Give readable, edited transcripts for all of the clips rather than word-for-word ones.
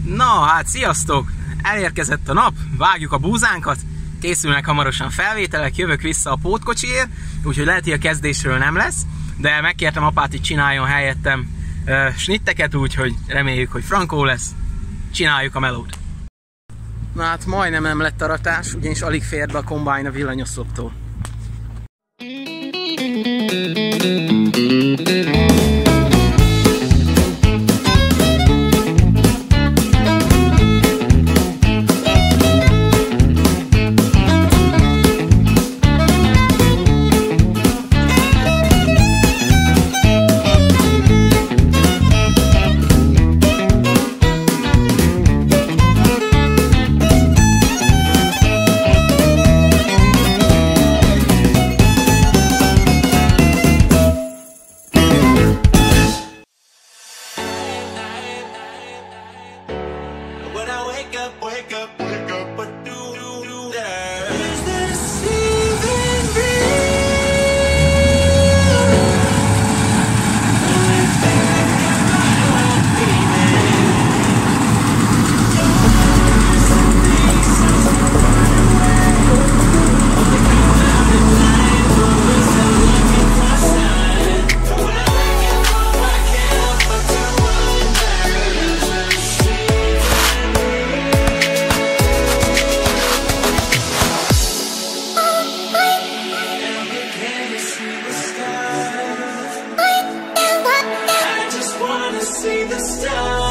Na hát, sziasztok! Elérkezett a nap, vágjuk a búzánkat, készülnek hamarosan felvételek, jövök vissza a pótkocsiért, úgyhogy lehet, hogy a kezdésről nem lesz, de megkértem apát, hogy csináljon helyettem snitteket, úgyhogy reméljük, hogy frankó lesz. Csináljuk a melót. Na hát majdnem nem lett aratás, ugyanis alig fér be a kombájn a villanyoszloptól. Wake up, what do you there? Is this even real? See the stars.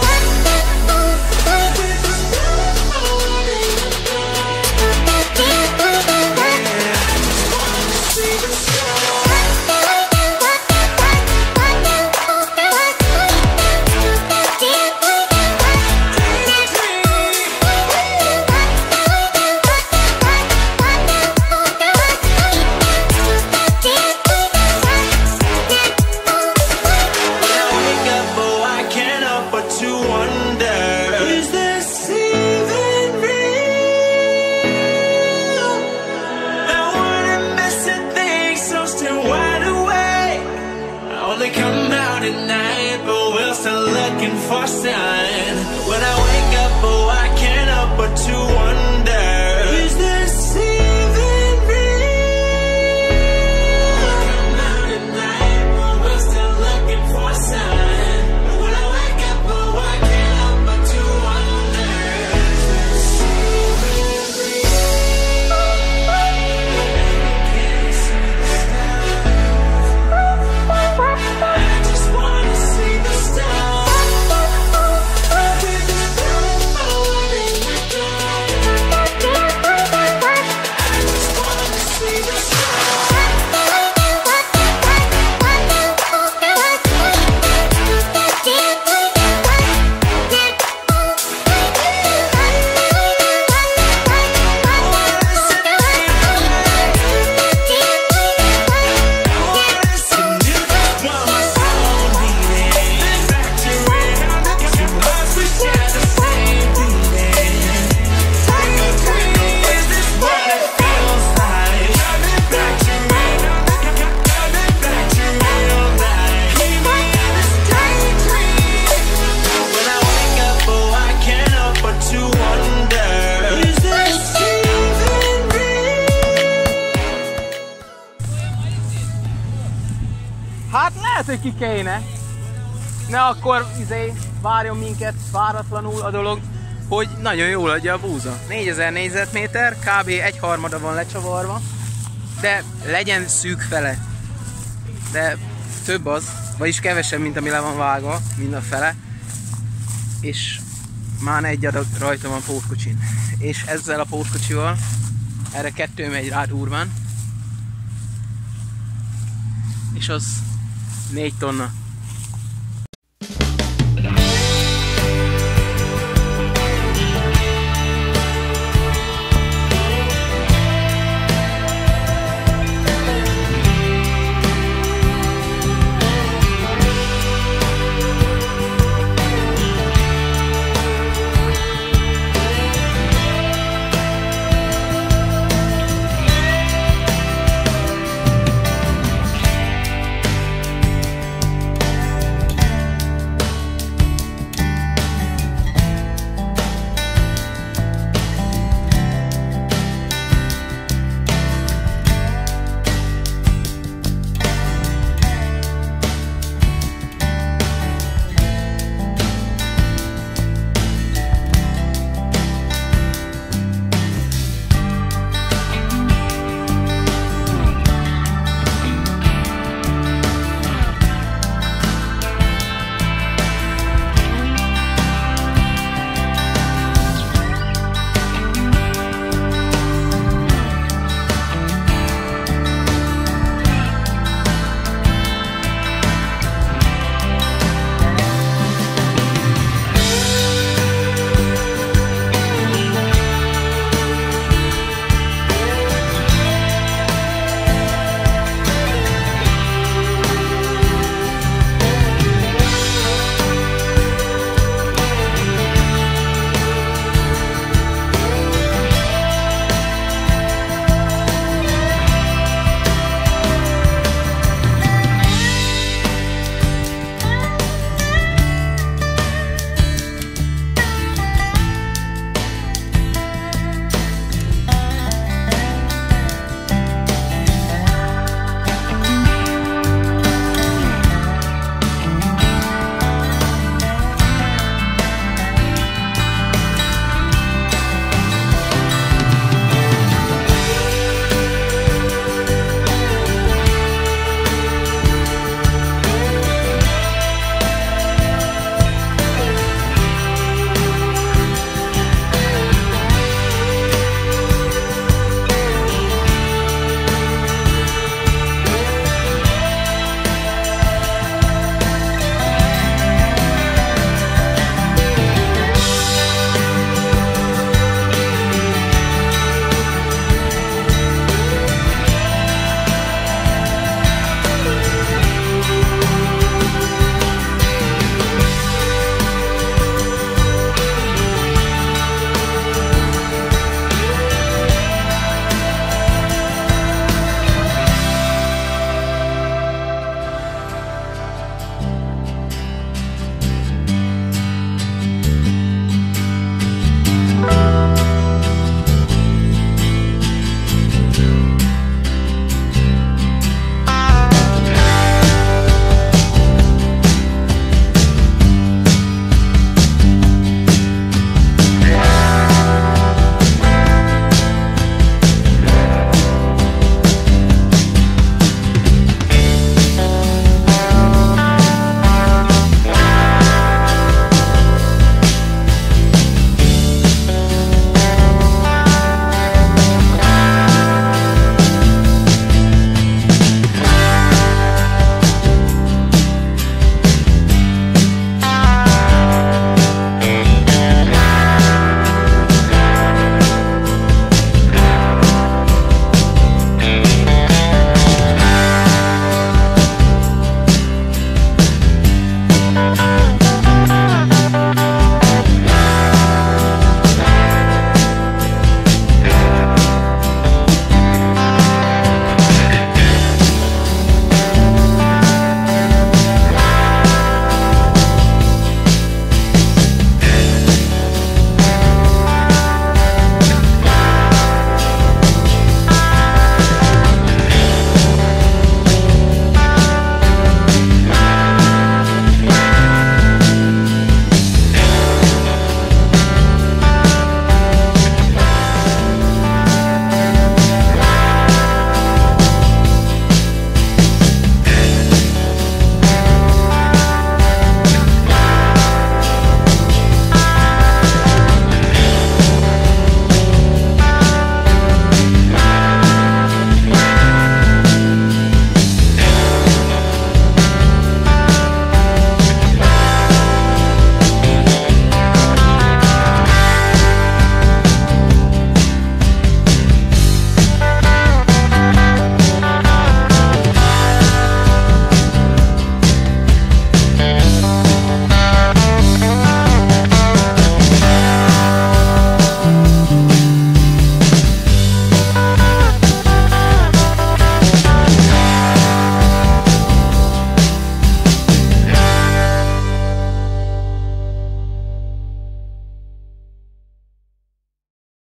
Come out at night, but we're still looking for sign. When I wake up, oh, I can't help but to wonder, is this even real? Come out at night, but we're still looking for sign. When I wake up, oh, I can't help but to wonder, is this even real? Can't see the stars. I just wanna see the stars. Hát lehet, hogy ki kéne. Ne akkor várjon minket váratlanul a dolog, hogy nagyon jól adja a búza. 4000 négyzetméter, kb. 1/3 van lecsavarva, de legyen szűk fele. De több az, vagyis kevesebb, mint ami le van vágva, mind a fele. És már egy adag rajta van pótkocsin. És ezzel a pótkocsival, erre 2 megy rá durván, és az 4 tonna.